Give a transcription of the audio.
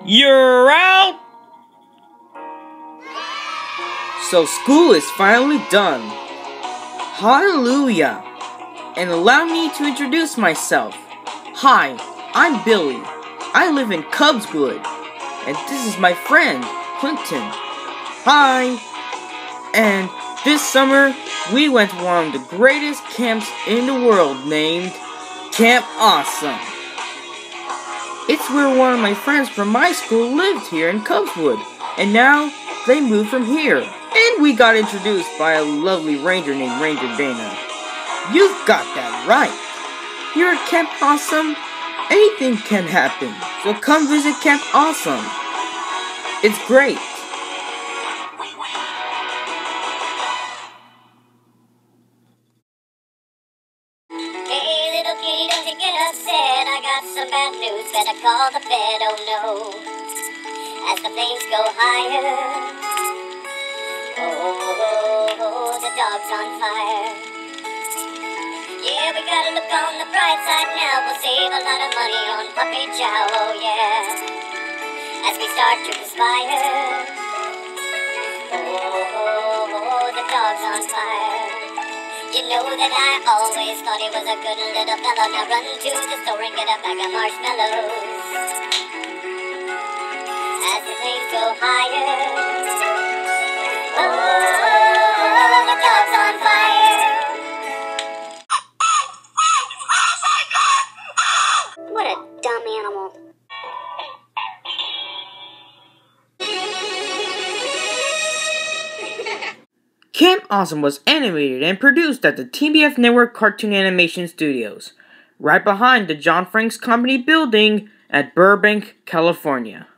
You're out! So school is finally done. Hallelujah! And allow me to introduce myself. Hi, I'm Billy. I live in Cubswood. And this is my friend, Clinton. Hi! And this summer, we went to one of the greatest camps in the world named Camp Awesome. It's where one of my friends from my school lived here in Cubswood, and now they moved from here. And we got introduced by a lovely ranger named Ranger Dana. You've got that right. Here at Camp Awesome, anything can happen, so come visit Camp Awesome. It's great. I got some bad news, better call the vet, oh no. As the flames go higher, oh, the dog's on fire. Yeah, we gotta look on the bright side now, we'll save a lot of money on puppy chow, oh yeah. As we start to perspire, oh, the dog's on fire. You know that I always thought he was a good little fellow. Now run to the store and get a bag of marshmallows. As the flames go higher, oh, the dog's on fire. What a dumb animal. Camp Awesome was animated and produced at the T&PF Network Cartoon Animation Studios, right behind the Gian Franks Company building at Burbank, California.